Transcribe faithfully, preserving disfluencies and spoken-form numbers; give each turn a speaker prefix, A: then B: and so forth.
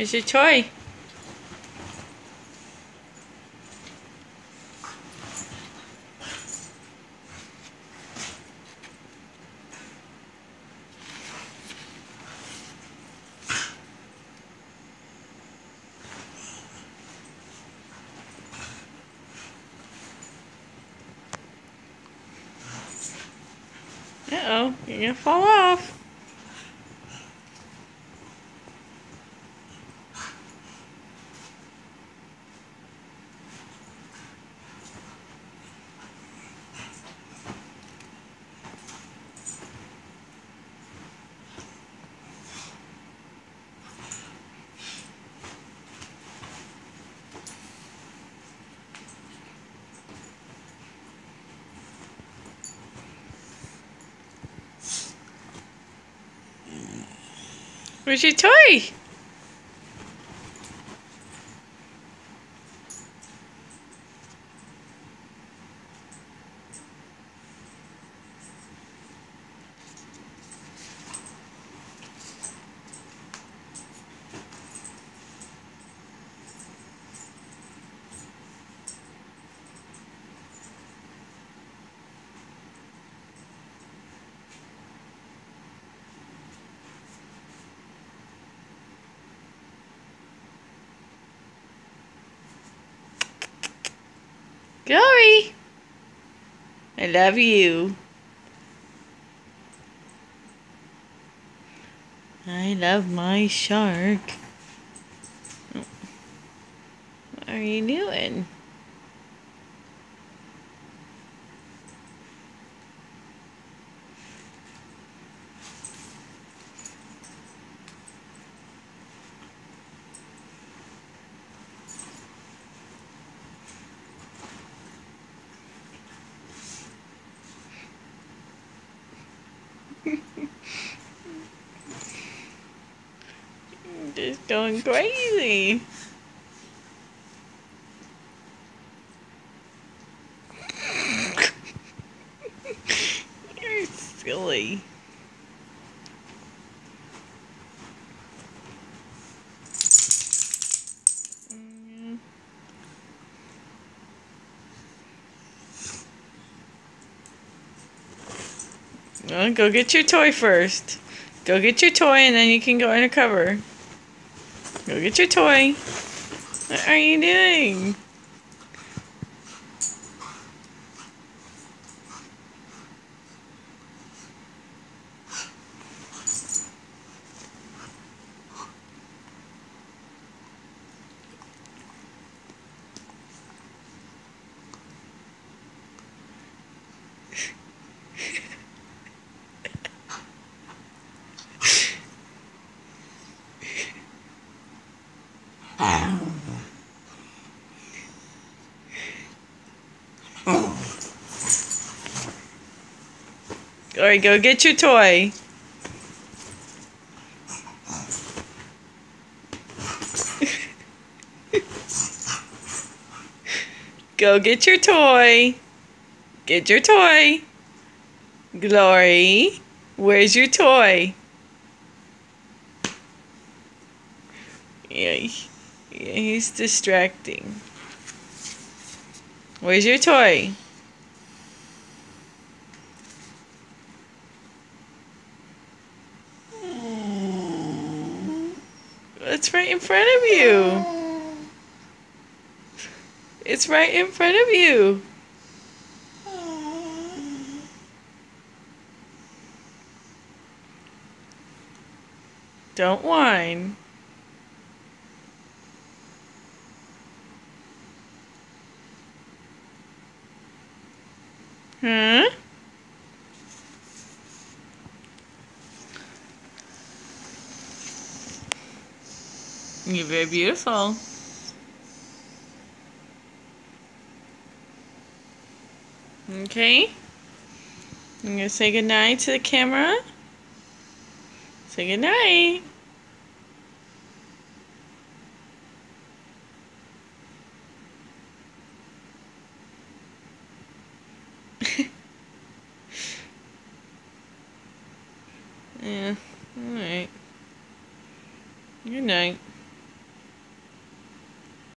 A: Where's your toy? Uh-oh, you're gonna fall off. Where's your toy? Glory! I love you. I love my shark. What are you doing? Just going crazy. You're silly. Mm. Well, go get your toy first. Go get your toy and then you can go undercover. Go get your toy. What are you doing? Alright, go get your toy. Go get your toy. Get your toy. Glory, where's your toy? Yeah, yeah, he's distracting. Where's your toy? It's right in front of you. It's right in front of you. Don't whine. Huh? You're very beautiful. Okay. I'm gonna say goodnight to the camera. Say goodnight. Yeah, alright. Good night.